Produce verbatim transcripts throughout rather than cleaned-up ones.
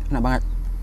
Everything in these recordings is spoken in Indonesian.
Enak banget.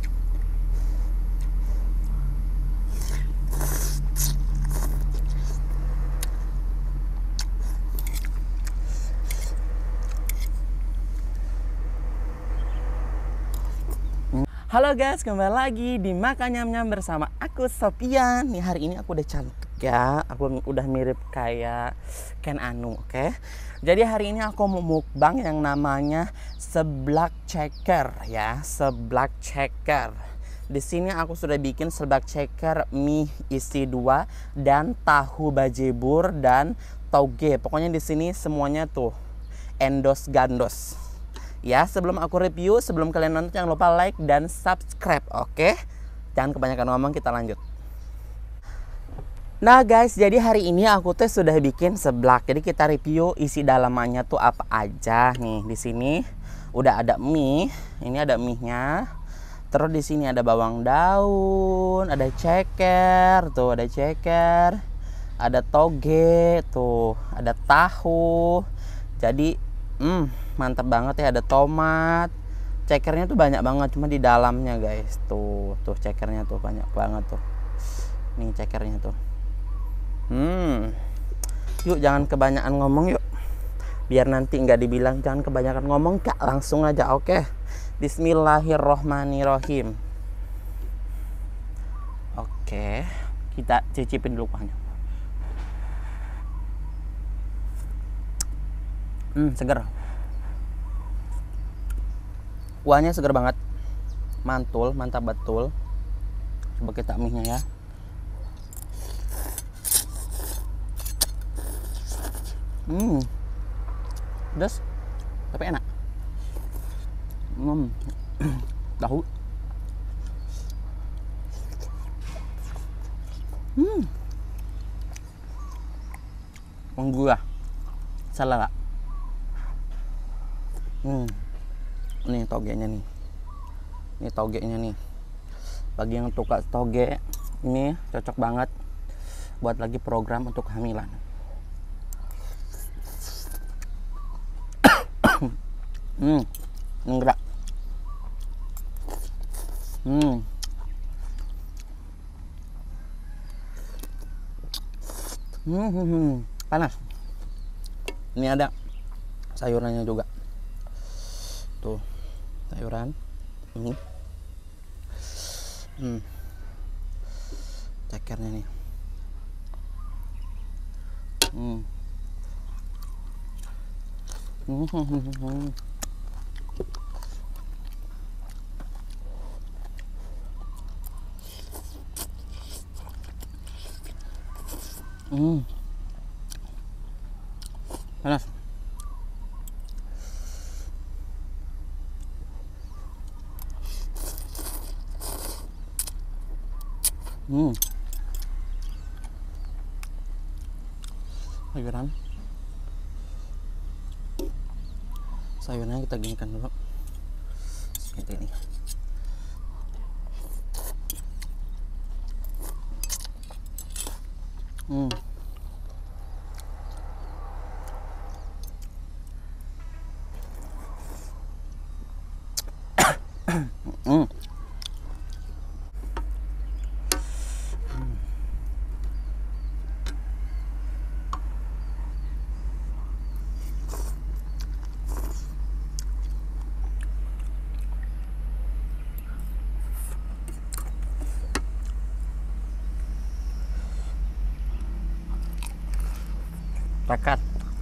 Halo guys, kembali lagi di Makan Nyam Nyam bersama aku Sofian. Nih hari ini aku udah cantik ya. Aku udah mirip kayak Ken Anu, oke? Okay? Jadi hari ini aku mau mukbang yang namanya seblak ceker ya, seblak ceker. Di sini aku sudah bikin seblak ceker mie isi dua dan tahu bajebur dan toge. Pokoknya di sini semuanya tuh endos gandos. Ya, sebelum aku review, sebelum kalian nonton jangan lupa like dan subscribe, oke? Jangan kebanyakan ngomong, kita lanjut. Nah guys, jadi hari ini aku tuh sudah bikin seblak. Jadi kita review isi dalamannya tuh apa aja. Nih, di sini udah ada mie. Ini ada mie-nya. Terus di sini ada bawang daun, ada ceker, tuh ada ceker. Ada toge, tuh, ada tahu. Jadi, hmm, mantap banget ya, ada tomat. Cekernya tuh banyak banget, cuma di dalamnya guys. Tuh, tuh cekernya tuh banyak banget tuh. Nih cekernya tuh. Hmm. Yuk jangan kebanyakan ngomong yuk. Biar nanti nggak dibilang jangan kebanyakan ngomong, Kak. Langsung aja, oke. Bismillahirrohmanirrohim. Oke, kita cicipin dulu kuahnya. Hmm, seger. Kuahnya seger banget, mantul, mantap betul. Coba kita mie-nya ya. Hmm, pedas tapi enak. Hmm, tahu. Hmm, menggurah. Salah nggak? Hmm. Nih togenya nih, ini togenya nih. Bagi yang suka toge, ini cocok banget buat lagi program untuk kehamilan. Hmm, enggak. Hmm, hmm, hmm, hmm. Panas. Ini ada sayurannya juga. Tuh, sayuran ini. Hmm. Cekernya nih. Hmm. Hmm. Hmm. Hmm. Hmm. Hmm. Panas. Hmm. Sayuran. Sayurnya kita ginikan dulu. Seperti ini. Hmm. Hmm. Pakat.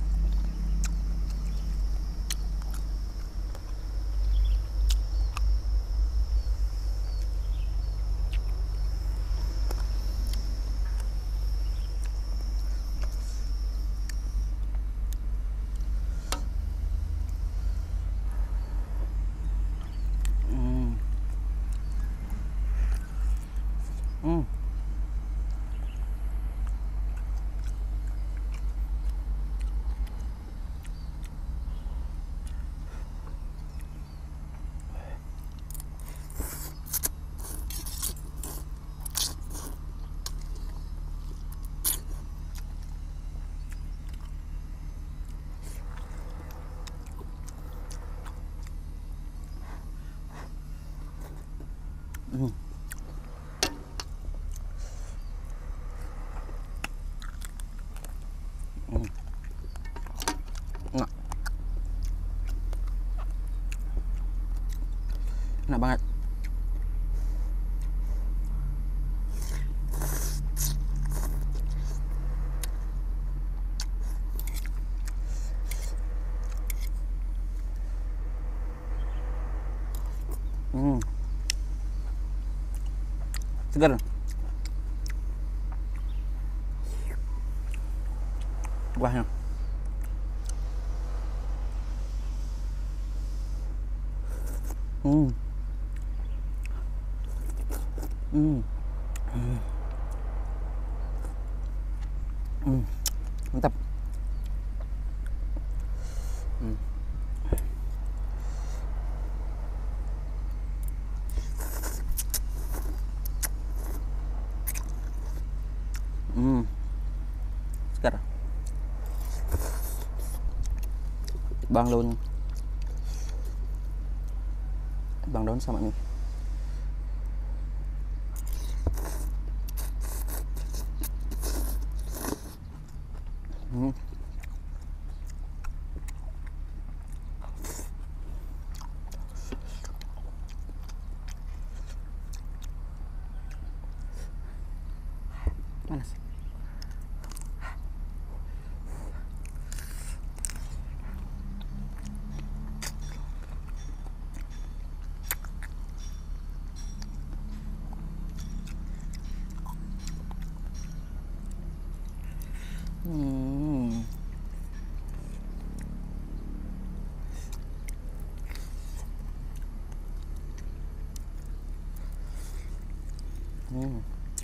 Hmm. Hmm. Hmm. Hmm. Enak. Enak banget. Hmm. Segar. Buahnya. Hmm. Hmm. Hmm. Hmm. Mantap. Hmm. Hmm. Segar. Bang daun. Bang daun sama mie. Hmm. Panas. Hmm. Hmm.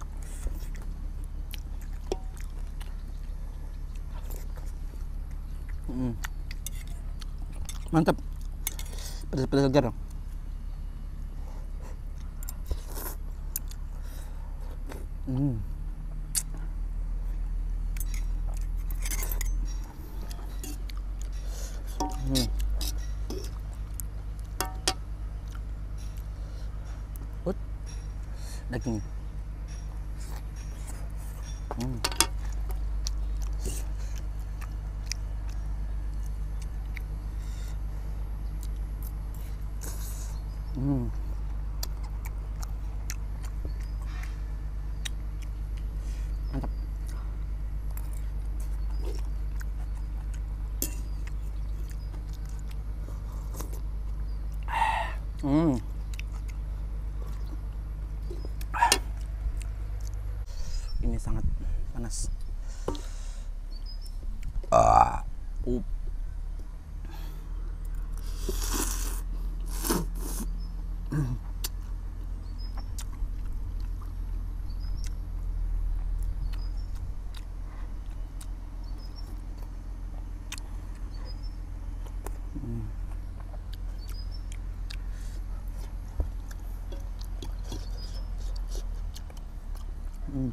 Hmm. Mantap. Pedas-pedas segar. Hmm. Hmm. Ut. Daging. Hmm. Hmm. Mantap. Hmm. Ini sangat panas. Ah. Uh. Hmm. Hmm.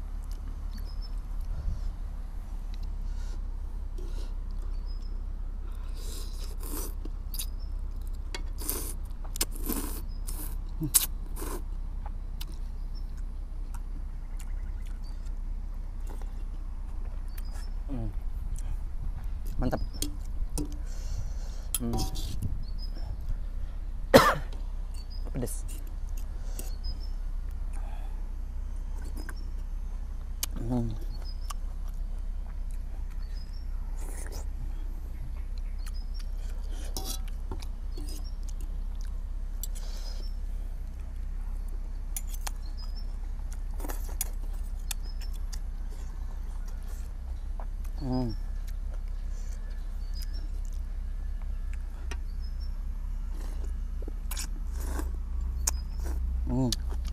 Hmm. Mantap. Hmm. Pedas. Hmm. Hmm. Hmm.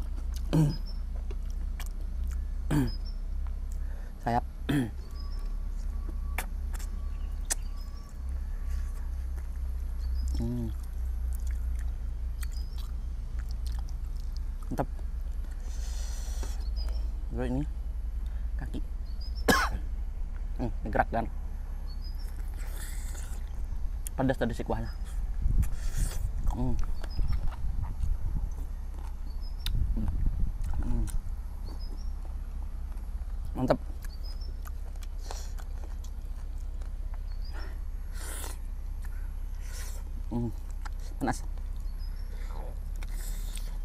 Sayap. Hmm. Mantap. Lalu ini kaki. Hmm, gerak kan. Pedas tadi si kuahnya. Hmm.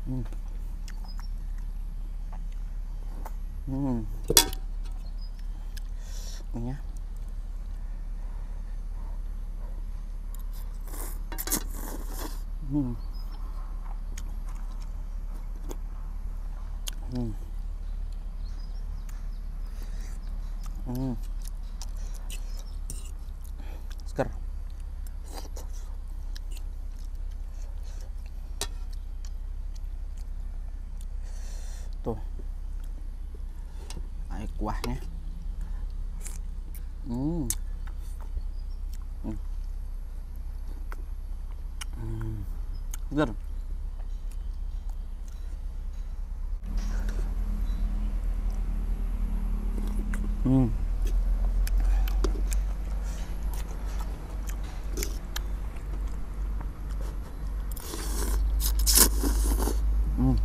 Hmm. Hmm. Ini ya. Hmm. Hmm. Hmm. Seger. Tuh. Air kuahnya. Hmm. Hmm. Hmm. Seger. Hmm. Hmm.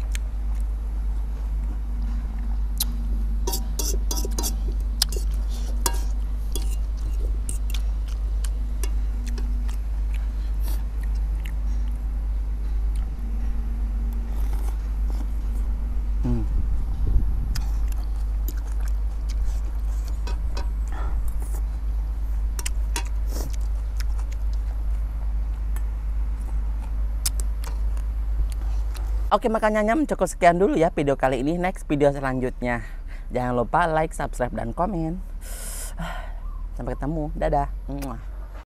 Hmm. Oke, makanya nyam cukup sekian dulu ya video kali ini. Next video selanjutnya jangan lupa like, subscribe, dan komen. Sampai ketemu, dadah.